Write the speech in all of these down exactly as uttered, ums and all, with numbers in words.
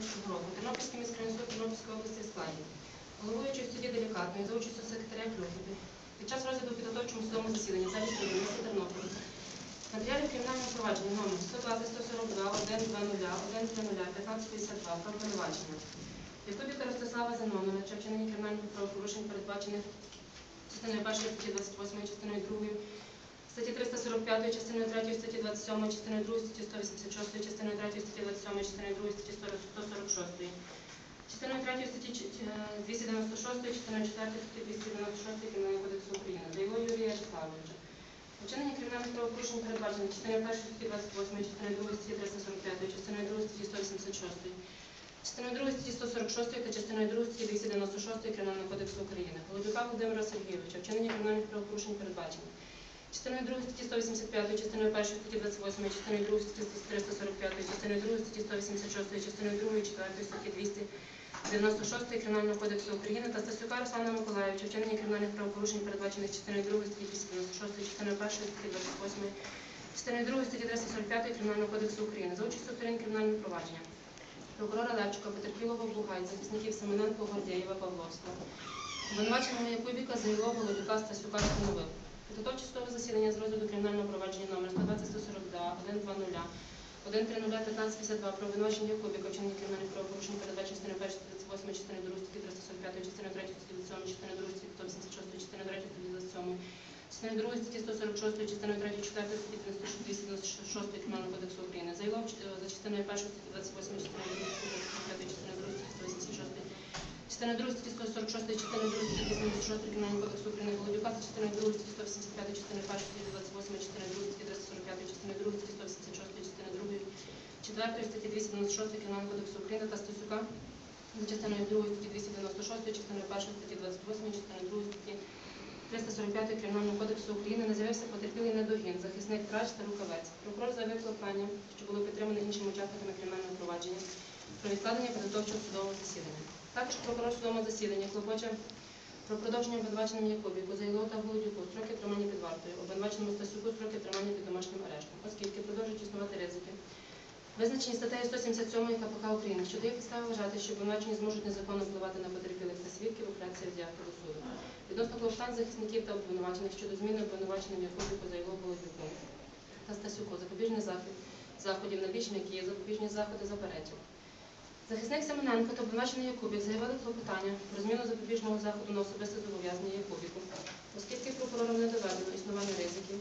чотирнадцятого року Тернопільський міськрайонний суд Тернопільської області в складі головуючої судді Делікатної за участю секретаря Клюхи під час розгляду в підготовчому судовому засіданні в залі суду міста Тернополя матеріалів кримінального провадження номер сто двадцять сто сорок два один два нуль один три нуль п'ятнадцять п'ятдесят два про обвинувачення Якубіка Ростислава Зеноновича в чиненні кримінальних правопорушень, передбачених частиною першої статті двадцять восьмої, частиною другої статті триста сорок п'ятої, частиною третьої статті двадцять сьомої, частиною другої статті сто вісімдесят шостої, частиною третьої статті двадцять сьомої, частиною другої статті сто сорок шостої, частиною третьої статті двісті дев'яносто шостої, частиною четвертої статті двісті дев'яносто шостої Кримінального кодексу України за його Юрія Ярославовича. Вчинення кримінальних правопорушень передбачено частиною першої статті двадцять восьмої, частиною другої статті триста сорок п'ятої, частиною другої статті сто вісімдесят шостої, частиною другої статті сто сорок шостої та частиною другої статті двісті дев'яносто шостої Кримінального кодексу України. Голодюка Володимира Сергійовича. Вчинення кримінальних правопорушень передбачено частиною другої статті сто вісімдесят п'ятої, частиною першої статті двадцять восьмої, частиною другої статті триста сорок п'ятої, частиною другої статті сто вісімдесят шостої, частиною другої четвертої статті двісті дев'яносто шостої Кримінального кодексу України та Стасюка Руслана Миколайовича. Вчинення кримінальних правопорушень передбачених частиною другої статті двісті дев'яносто шостої, частиною першої статті двадцять восьмої, частиною другої статті триста сорок п'ятої Кримінального кодексу України за участю сторін кримінального провадження прокурора Левчука, потерпілого Бугай, захисників Семененко, Гордєєва, Павловського, обвинуваченого Якубіка, Заїло, Голодюка, Стасюка встановив. Підготовче судове засідання з розгляду кримінального провадження номер сто двадцять сто сорок два один два нуль один три нуль п'ятнадцять п'ятдесят два про обвинувачення Якубіка в чиненні кримінальних правопорушень, передбачених частиною першої статті двадцять восьмої, частиною другої статті триста сорок п'ятої, частиною третьої статті двадцять сьомої, частиною другої статті сто вісімдесят шостої, частиною третьої статті двадцять сьомої, частиною другої статті сто сорок шостої, частиною третьої четвертої статті двісті дев'яносто шостої Кримінального кодексу України. Заявив за частиною першої статті двадцять восьмої, частиною другої статті двадцять п'ятої, частиною другої статті сто вісімдесят шостої, частиною другої статті сто сорок шостої, частиною другої статті двісті дев'яносто шостої Кримінального кодексу України Голодюка за частиною другої статті сто вісімдесят п'ятої, частиною першої статті двадцять восьмої, частиною другої статті триста сорок п'ятої, частиною другої статті сто вісімдесят шостої, частиною другої четвертої статті двісті дев'яносто шостої Кримінального кодексу України та Стасюка за частиною другої статті двісті дев'яносто шостої, частиною першої статті двадцять восьмої, частиною другої статті триста сорок п'ятої Кримінального кодексу України не з'явився потерпілий Недогін, захисник Трач та Рукавець. Прокурор заявив клопотання, що було підтримане іншими учасниками кримінального провадження про відкладення підготовчого судового засідання. Також прокурор в судовому засіданні клопоче про продовження обвинуваченим Якубіку, Заїло та Голодюку строки тримання під вартою, обвинуваченому Стасюку строки тримання під домашнім арештом, оскільки продовжують існувати ризики, визначені статтею сто сімдесят сьомої ка пе ка України, що дає підстави вважати, що обвинувачені зможуть незаконно впливати на потерпілих та свідків у апеляції в діях до суду. Відносно клопотань захисників та обвинувачених щодо зміни обвинуваченим Якубіку, Заїло, Голодюку та Стасюку запобіжний захід заходів на більш м'які, запобіжні заходи заперечив. Захисник Семененко та обвинувачений Якубік заявили клопотання про зміну запобіжного заходу на особисте зобов'язання Якубіку, оскільки прокурором не доведено існування ризиків,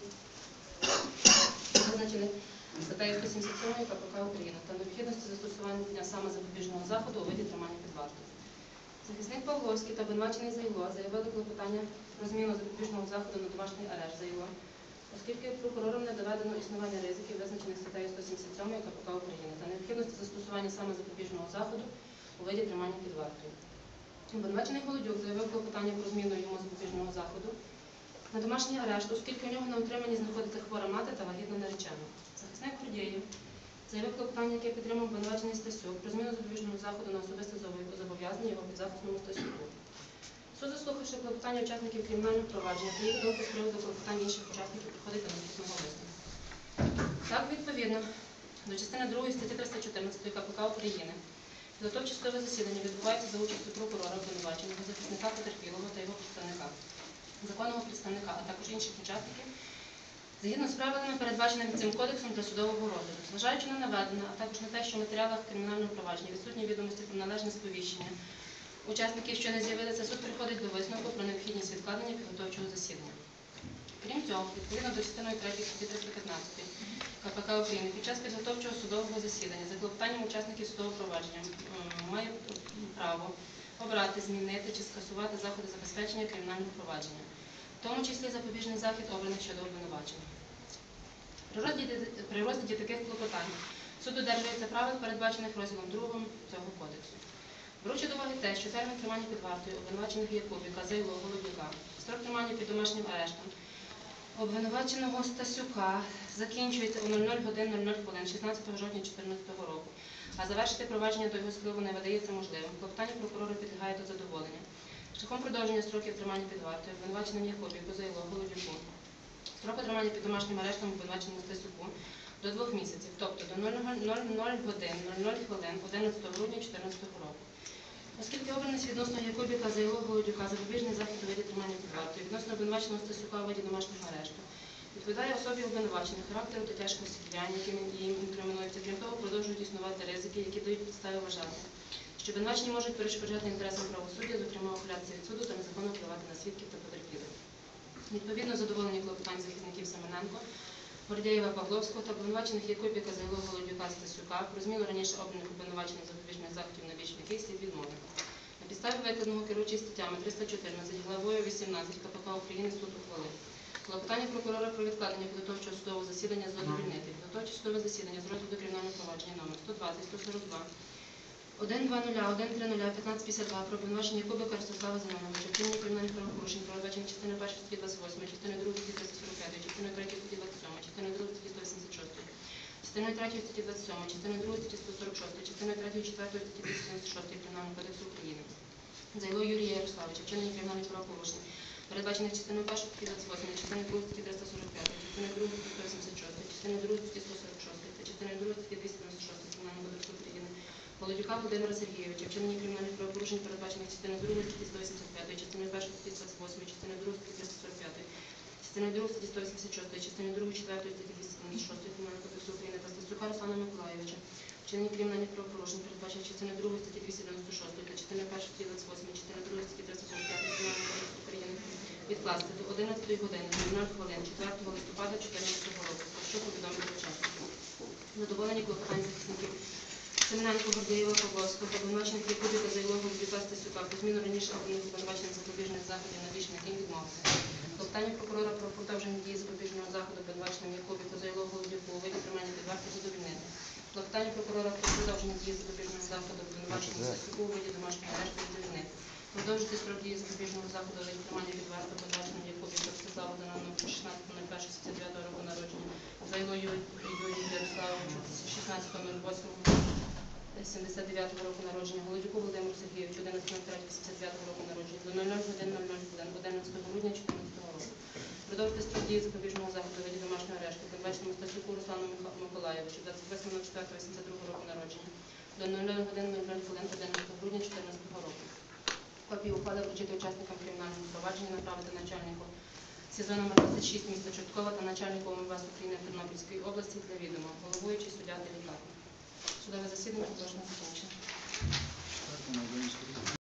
визначених статтею сто сімдесят сьомої ка пе ка України та необхідності застосування саме запобіжного заходу у виді тримання під вартою. Захисник Павловський та обвинувачений Заїло заявили клопотання про зміну запобіжного заходу на домашній арешт Заїло, оскільки прокурором не доведено існування ризиків, визначених статтею сто сімдесят сьомої ка пе ка України та необхідності застосування саме запобіжного заходу у виді тримання під вартою. Обвинувачений Голодюк заявив клопотання про зміну йому запобіжного заходу на домашній арешт, оскільки у нього на утриманні знаходиться хвора мати та вагітна наречена. Захисник Гордєєв заявив клопотання, яке підтримав обвинувачений Стасюк, про зміну запобіжного заходу на особисте зобов'язання його підзахисному Стасюку. Суд, заслухавши клопотання учасників кримінального провадження та їх думку з приводу клопотань інших учасників, приходить до наступного висновку. Так, відповідно до частини другої статті триста чотирнадцять ка пе ка України, підготовче судове засідання відбувається за участю прокурора, обвинуваченого, захисника потерпілого та його представника, законного представника, а також інших учасників, згідно з правилами, передбаченими цим кодексом для судового розгляду. Зважаючи на наведене, а також на те, що в матеріалах кримінального провадження відсутні відомості про належне сповіщення учасників, що не з'явилися, суд приходить до висновку про необхідність відкладення підготовчого засідання. Крім цього, відповідно до частиною третьої статті триста п'ятнадцять ка пе ка України, під час підготовчого судового засідання за клопотанням учасників судового провадження має право обрати, змінити чи скасувати заходи забезпечення кримінального провадження, в тому числі запобіжний захід, обраних щодо обвинувачення. При розгляді, при розгляді таких клопотань суд додержується правил, передбачених розділом другим цього кодексу. Беручи до уваги те, що термін тримання під вартою обвинувачених Якубіка, Заїло, Голодюка, строк тримання під домашнім арештом обвинуваченого Стасюка закінчується у нуль нуль годин нуль нуль хвилин шістнадцятого жовтня дві тисячі чотирнадцятого року, а завершити провадження до його скливу не видається можливим. Клопотання прокурора підлягає до задоволення. Шляхом продовження строків тримання під вартою обвинуваченим Якубіку, Заїло, Голодюку, строку тримання під домашнім арештом обвинуваченому Стасюку до двох місяців, тобто до нуль годин нуль нуль хвилин одинадцятого грудня дві тисячі чотирнадцятого року. Оскільки обраність відносно Якубіка Зайлого Голодюка запобіжний захід у виді тримання під вартою, відносно обвинуваченого Стасюка у виді домашнього арешту, відповідає особі обвинувачення характеру та тяжкості діянь, якими їм інкримінуються. Крім того, продовжують існувати ризики, які дають підстави вважати, що обвинувачені можуть перешкоджати інтересам правосуддя, зокрема ухилятися від суду та незаконно впливати на свідків та потерпілих. Відповідно задоволення клопотань захисників Семененко, Гордєєва, Павловського та обвинувачених Якубіка, Зайлого, Голодюка, Стасюка про зміну раніше обраних обвинувачених запобіжних заходів на більш м'який слід відмовити. На підставі викладеного керуючись статтями триста чотирнадцять, главою вісімнадцять ка пе ка України суд ухвалив. Клопотання прокурора про відкладення підготовчого судового засідання задовольнити. Підготовче судове засідання з розгляду кримінального провадження номер сто двадцять сто сорок два сто двадцять сто тридцять п'ятнадцять п'ятдесят два про обвинувачення Якубика Ростислава Зиноновича, вчинення кримінальних правопорушень, передбачених частиною першої статті двадцять восьмої, частиною другої статті триста сорок п'ять, частиною третьої статті двадцять сьомої, частиною другої статті сто вісімдесят шість, частиною третьої статті двадцять сьомої, частиною другої статті сто сорок шість, частиною третьої четвертої статті двісті дев'яносто шість Кримінального кодексу України. Зайло Юрія Ярославовича, вчинення кримінальних правопорушень, передбачених частиною першої статті двадцять восьмої, частиною другої статті триста сорок п'ять, частиною другої статті сто вісімдесят шість, частиною другої статті сто сорок шість та частиною другої статті двісті дев'яносто шість Кримінального кодексу України. Голодюка Володимира Сергійовича, вчинення кримінальних правопорушень, передбачених частиною другої статті сто вісімдесят п'ять, частиною першої статті двадцять восьмої, частиною другої статті триста сорок п'ять, частиною другої статті сто вісімдесят шість, частиною другої четвертої статті двісті дев'яносто шість Кримінального кодексу України та Стасюка Руслана Миколайовича, вчинення кримінальних правопорушень, передбачених частиною другої статті двісті дев'яносто шість та частиною першої статті двадцять восьмої, частиною другої статті триста сорок п'ять Кримінального кодексу України відкласти до одинадцятої години нуль хвилин четвертого листопада дві тисячі чотирнадцятого року, про що повідомити учасників. Задоволені клопотань захисників Семененко, Гордєєва, Павловського та обвинувачених Якубіка, Зайлого, Голодюка, Стасюка про зміну раніше обраних обвинувачених запобіжних заходів на більш м'який відмовити. Клопотання прокурора про продовження дії запобіжного заходу обвинуваченим Якубіку, Зайлого, Голодюку у виді тримання під вартою задовольнити. Клопотання прокурора про продовження дії запобіжного заходу обвинуваченим Стасюку у виді домашнього арешту задовольнити. Продовжити строк дії запобіжного заходу у виді тримання під вартою обвинуваченим Якубіку Ростиславу Зиноновичу шістнадцятого липня сімдесят дев'ятого року народження, Зайло Юрію Ярославовичу шістнадцятого восьмого сімдесят дев'ятого року народження, Голодюку Володимиру Сергійовичу одинадцятого третього сімдесят дев'ятого року народження, до нуль годин нуль нуль хвилин одинадцятого грудня дві тисячі чотирнадцятого року. Продовжити строк дії запобіжного заходу у виді домашнього арешту, передбаченому Стасюку Руслану Миколайовичу двадцять восьмого четвертого вісімдесят другого року народження, до нуль годин нуль нуль хвилин одинадцятого грудня дві тисячі чотирнадцятого року. Копію ухвали вручити учасникам кримінального провадження, направити начальнику СІЗО номер двадцять шість міста Чорткова та начальнику ОМВС України в Тернопільській області для відома, головуючий суддя делікатний. Судове засідання оголошено закінчено.